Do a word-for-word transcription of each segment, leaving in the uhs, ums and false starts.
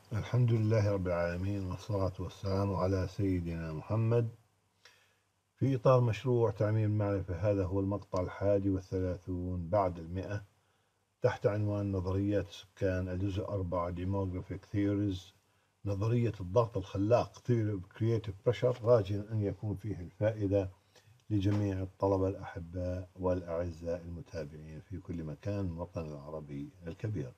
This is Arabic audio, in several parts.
الحمد لله رب العالمين، والصلاة والسلام على سيدنا محمد. في إطار مشروع تعميم المعرفة، هذا هو المقطع الحادي والثلاثون بعد المئة، تحت عنوان نظريات السكان، الجزء أربعة Demographic Theories. نظرية الضغط الخلاق Theory of Creative Pressure، راجيا أن يكون فيه الفائدة لجميع الطلبة الأحباء والأعزاء المتابعين في كل مكان من الوطن العربي الكبير.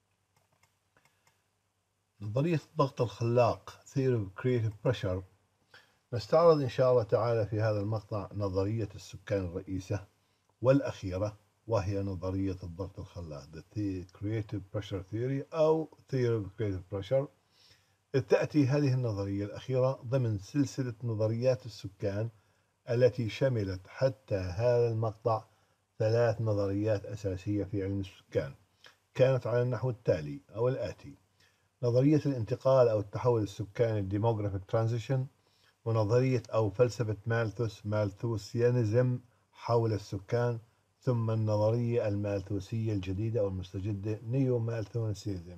نظرية الضغط الخلاق Theory of Creative Pressure، نستعرض إن شاء الله تعالى في هذا المقطع نظرية السكان الرئيسة والأخيرة، وهي نظرية الضغط الخلاق The Creative Pressure Theory أو Theory of Creative Pressure. تأتي هذه النظرية الأخيرة ضمن سلسلة نظريات السكان التي شملت حتى هذا المقطع ثلاث نظريات أساسية في علم السكان، كانت على النحو التالي أو الآتي: نظرية الانتقال أو التحول السكاني Demographic Transition، ونظرية أو فلسفة مالثوس مالثوسيانزم حول السكان، ثم النظرية المالثوسية الجديدة أو المستجدة نيو مالثوسيزم.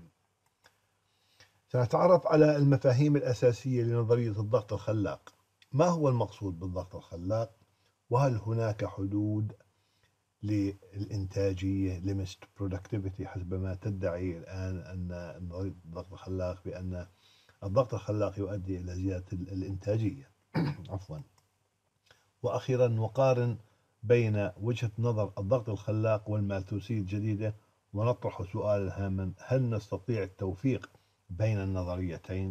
سنتعرف على المفاهيم الأساسية لنظرية الضغط الخلاق. ما هو المقصود بالضغط الخلاق؟ وهل هناك حدود للإنتاجية ليميت برودكتيفيتي حسب ما تدعي الآن أن نظرية الضغط الخلاق بأن الضغط الخلاق يؤدي إلى زيادة الإنتاجية. عفوا. وأخيرا نقارن بين وجهة نظر الضغط الخلاق والمالثوسية الجديدة، ونطرح سؤالا هاما: هل نستطيع التوفيق بين النظريتين؟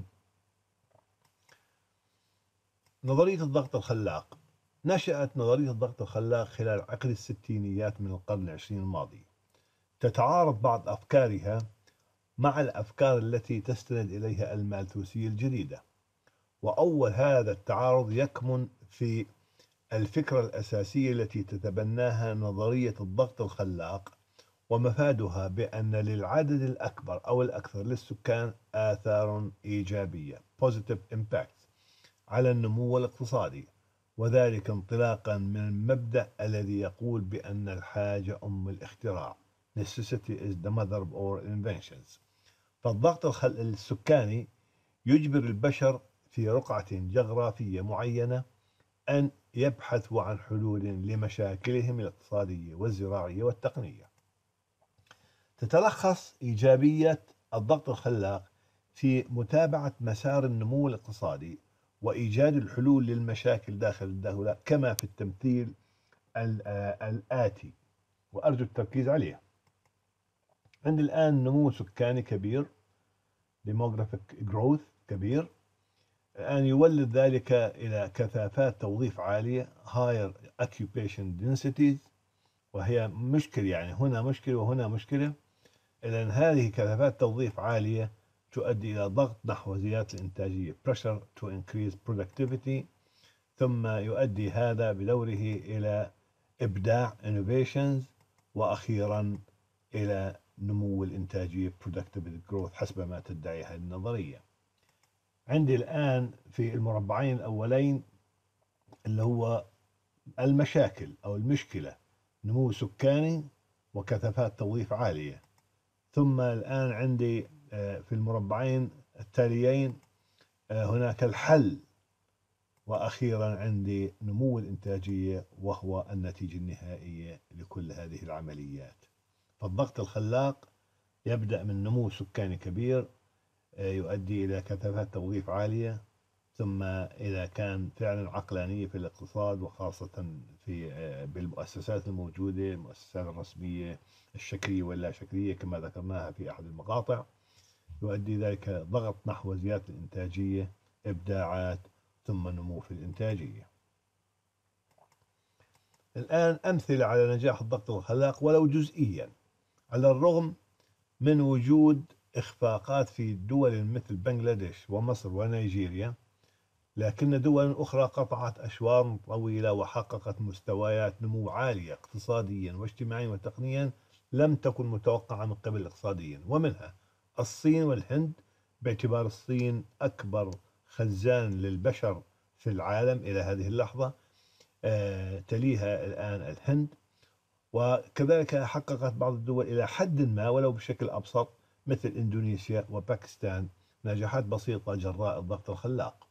نظرية الضغط الخلاق. نشأت نظرية الضغط الخلاق خلال عقد الستينيات من القرن العشرين الماضي. تتعارض بعض أفكارها مع الأفكار التي تستند إليها المالثوسية الجديدة، وأول هذا التعارض يكمن في الفكرة الأساسية التي تتبناها نظرية الضغط الخلاق، ومفادها بأن للعدد الأكبر أو الأكثر للسكان آثار إيجابية positive impact على النمو الاقتصادي، وذلك انطلاقا من المبدأ الذي يقول بأن الحاجة أم الاختراع necessity is the mother of all inventions. فالضغط السكاني يجبر البشر في رقعة جغرافية معينة أن يبحثوا عن حلول لمشاكلهم الاقتصادية والزراعية والتقنية. تتلخص إيجابية الضغط الخلاق في متابعة مسار النمو الاقتصادي وإيجاد الحلول للمشاكل داخل الدولة، كما في التمثيل الآتي، وأرجو التركيز عليه. عند الآن نمو سكاني كبير demographic growth كبير، الآن يولد ذلك إلى كثافات توظيف عالية higher occupation densities، وهي مشكلة، يعني هنا مشكلة وهنا مشكلة، لأن هذه كثافات توظيف عالية تؤدي إلى ضغط نحو زيادة الإنتاجية pressure to increase productivity، ثم يؤدي هذا بدوره إلى إبداع innovations، وأخيرا إلى نمو الإنتاجية productivity growth حسب ما تدعي هذه النظرية. عندي الآن في المربعين الأولين اللي هو المشاكل أو المشكلة نمو سكاني وكثافات توظيف عالية، ثم الآن عندي في المربعين التاليين هناك الحل، وأخيرا عندي نمو الإنتاجية وهو النتيجة النهائية لكل هذه العمليات. فالضغط الخلاق يبدأ من نمو سكاني كبير يؤدي إلى كثافات توظيف عالية، ثم إذا كان فعلا عقلانية في الاقتصاد، وخاصة في بالمؤسسات الموجودة، المؤسسات الرسمية الشكلية واللا شكلية كما ذكرناها في أحد المقاطع، يؤدي ذلك ضغط نحو زيادة الإنتاجية، إبداعات، ثم نمو في الإنتاجية. الآن أمثلة على نجاح الضغط الخلاق ولو جزئيا، على الرغم من وجود إخفاقات في دول مثل بنغلاديش ومصر ونيجيريا، لكن دول أخرى قطعت أشواط طويلة وحققت مستويات نمو عالية اقتصاديا واجتماعيا وتقنيا لم تكن متوقعة من قبل اقتصاديا، ومنها الصين والهند، باعتبار الصين أكبر خزان للبشر في العالم إلى هذه اللحظة، آه تليها الآن الهند، وكذلك حققت بعض الدول إلى حد ما ولو بشكل أبسط مثل إندونيسيا وباكستان نجاحات بسيطة جراء الضغط الخلاق.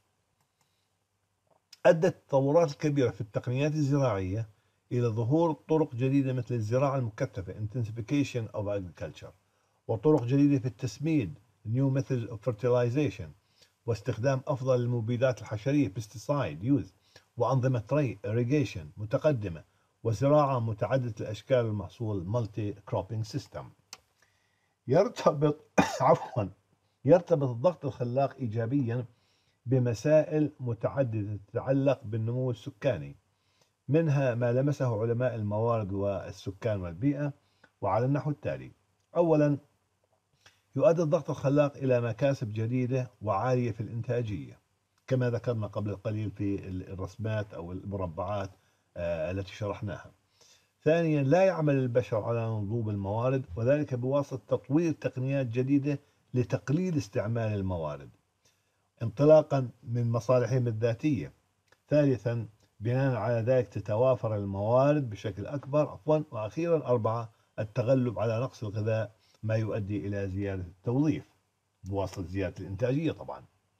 أدت التطورات الكبيرة في التقنيات الزراعية إلى ظهور طرق جديدة مثل الزراعة المكثفة intensification of agriculture، وطرق جديدة في التسميد new methods of fertilization، واستخدام أفضل المبيدات الحشرية pesticide use، وأنظمة ري irrigation متقدمة، وزراعة متعددة الأشكال والمحصول multi cropping system. يرتبط عفوا يرتبط الضغط الخلاق إيجابيا بمسائل متعددة تتعلق بالنمو السكاني، منها ما لمسه علماء الموارد والسكان والبيئة، وعلى النحو التالي: أولا، يؤدي الضغط الخلاق إلى مكاسب جديدة وعالية في الإنتاجية كما ذكرنا قبل قليل في الرسمات أو المربعات التي شرحناها. ثانيا، لا يعمل البشر على نضوب الموارد، وذلك بواسطة تطوير تقنيات جديدة لتقليل استعمال الموارد انطلاقا من مصالحهم الذاتية. ثالثا، بناء على ذلك تتوافر الموارد بشكل أكبر عفوا وأخيرا، أربعة، التغلب على نقص الغذاء ما يؤدي إلى زيادة التوظيف بواسطة زيادة الإنتاجية. طبعا،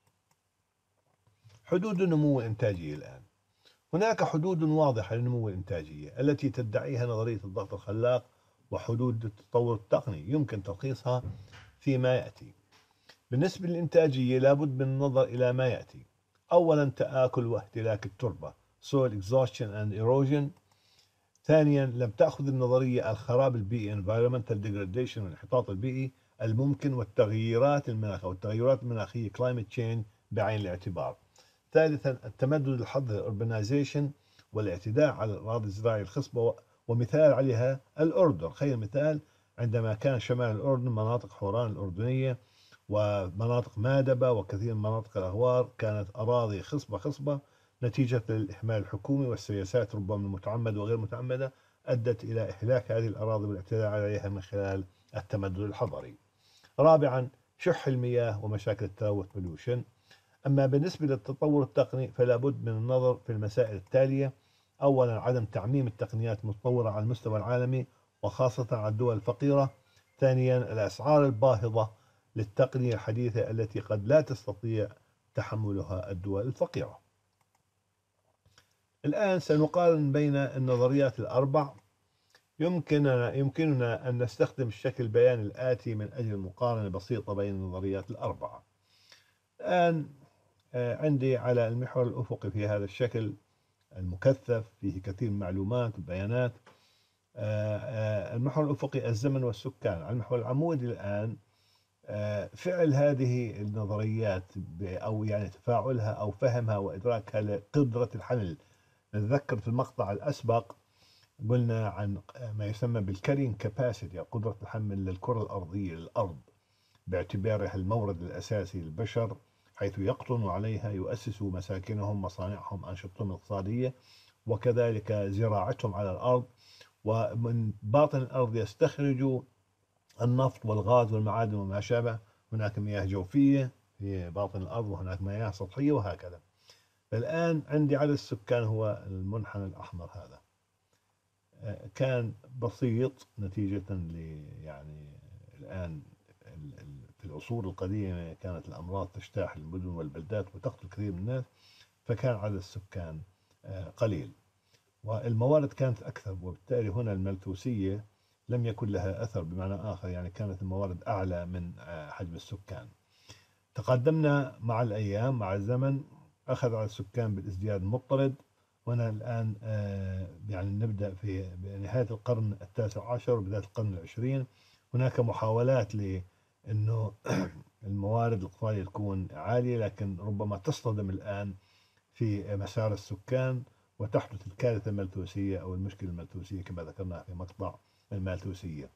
حدود النمو الإنتاجي الآن. هناك حدود واضحة للنمو الإنتاجية التي تدعيها نظرية الضغط الخلاق وحدود التطور التقني يمكن تلخيصها فيما يأتي. بالنسبة للإنتاجية لابد من النظر إلى ما يأتي: أولا، تآكل واهتلاك التربة soil exhaustion and erosion. ثانيا، لم تأخذ النظرية الخراب البيئي environmental degradation والانحطاط البيئي الممكن والتغييرات المناخ أو التغيرات المناخية climate change بعين الاعتبار. ثالثا، التمدد الحضري urbanization والاعتداء على الأراضي الزراعية الخصبة، ومثال عليها الأردن. خير مثال عندما كان شمال الأردن مناطق حوران الأردنية ومناطق مادبة وكثير من مناطق الأغوار كانت أراضي خصبة خصبة نتيجة للإهمال الحكومي والسياسات ربما المتعمدة وغير متعمدة أدت إلى إهلاك هذه الأراضي والاعتداء عليها من خلال التمدد الحضري. رابعا، شح المياه ومشاكل التلوث pollution. أما بالنسبة للتطور التقني فلا بد من النظر في المسائل التالية: أولا، عدم تعميم التقنيات المتطورة على المستوى العالمي وخاصة على الدول الفقيرة. ثانيا، الأسعار الباهظة للتقنية الحديثة التي قد لا تستطيع تحملها الدول الفقيرة. الآن سنقارن بين النظريات الأربع. يمكننا يمكننا أن نستخدم الشكل البياني الآتي من أجل مقارنة بسيطة بين النظريات الأربعة. الآن عندي على المحور الأفقي في هذا الشكل المكثف فيه كثير من المعلومات وبيانات المحور الأفقي الزمن والسكان. على المحور العمودي الآن فعل هذه النظريات أو يعني تفاعلها أو فهمها وإدراكها لقدرة الحمل. نتذكر في المقطع الأسبق قلنا عن ما يسمى بالكارين كاباسيتي، قدرة الحمل للكرة الأرضية للأرض باعتبارها المورد الأساسي للبشر، حيث يقطنوا عليها، يؤسسوا مساكنهم، مصانعهم، أنشطتهم الاقتصادية، وكذلك زراعتهم على الأرض، ومن باطن الأرض يستخرجوا النفط والغاز والمعادن وما شابه. هناك مياه جوفية في باطن الأرض وهناك مياه سطحية وهكذا. الآن عندي عدد السكان هو المنحنى الأحمر هذا، كان بسيط نتيجة ل يعني الآن في العصور القديمة كانت الأمراض تجتاح المدن والبلدات وتقتل كثير من الناس، فكان عدد السكان قليل والموارد كانت أكثر، وبالتالي هنا الملثوسية لم يكن لها أثر، بمعنى آخر يعني كانت الموارد أعلى من حجم السكان. تقدمنا مع الأيام مع الزمن، أخذ على السكان بالازدياد المضطرد. هنا الآن يعني نبدأ في نهاية القرن التاسع عشر وبداية القرن العشرين هناك محاولات لأنه الموارد الاقتصادية تكون عالية، لكن ربما تصطدم الآن في مسار السكان وتحدث الكارثة الملثوسية أو المشكلة الملثوسية كما ذكرنا في مقطع الملثوسية.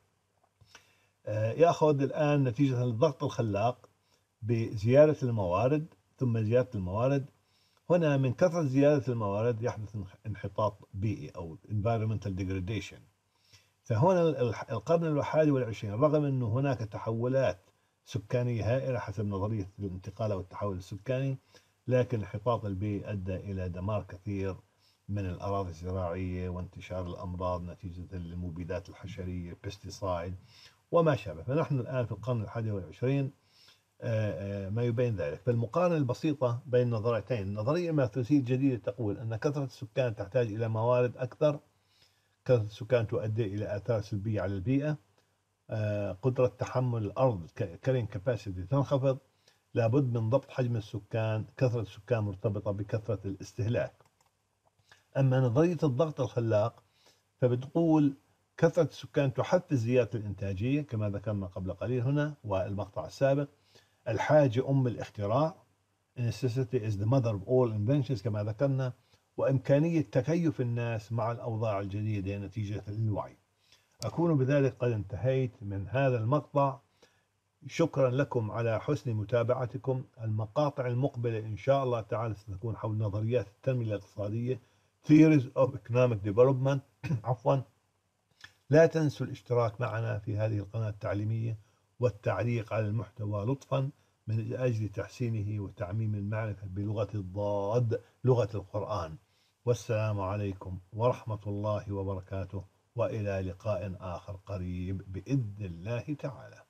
يأخذ الآن نتيجة الضغط الخلاق بزيادة الموارد ثم زيادة الموارد. هنا من كثرة زيادة الموارد يحدث انحطاط بيئي أو environmental degradation. فهنا القرن الحادي والعشرين رغم أنه هناك تحولات سكانية هائلة حسب نظرية الانتقال أو التحول السكاني، لكن الانحطاط البيئي أدى إلى دمار كثير من الأراضي الزراعية وانتشار الأمراض نتيجة المبيدات الحشرية pesticide وما شابه. فنحن الآن في القرن الحادي والعشرين آه، آه، ما يبين ذلك. فالمقارنة البسيطة بين النظريتين، النظرية الماثوسية الجديدة تقول أن كثرة السكان تحتاج إلى موارد أكثر، كثرة السكان تؤدي إلى آثار سلبية على البيئة، آه، قدرة تحمل الأرض carrying capacity تنخفض، لابد من ضبط حجم السكان، كثرة السكان مرتبطة بكثرة الاستهلاك. أما نظرية الضغط الخلاق فبتقول كثرة السكان تحفز زيادة الإنتاجية كما ذكرنا قبل قليل هنا والمقطع السابق. الحاجة أم الاختراع، necessity is the mother of all inventions كما ذكرنا. وإمكانية تكيف الناس مع الأوضاع الجديدة نتيجة للوعي. أكون بذلك قد انتهيت من هذا المقطع. شكرا لكم على حسن متابعتكم. المقاطع المقبلة إن شاء الله تعالى ستكون حول نظريات التنمية الاقتصادية Theories of Economic Development عفوا. لا تنسوا الاشتراك معنا في هذه القناة التعليمية والتعليق على المحتوى لطفا من أجل تحسينه وتعميم المعرفة بلغة الضاد لغة القرآن. والسلام عليكم ورحمة الله وبركاته، وإلى لقاء آخر قريب بإذن الله تعالى.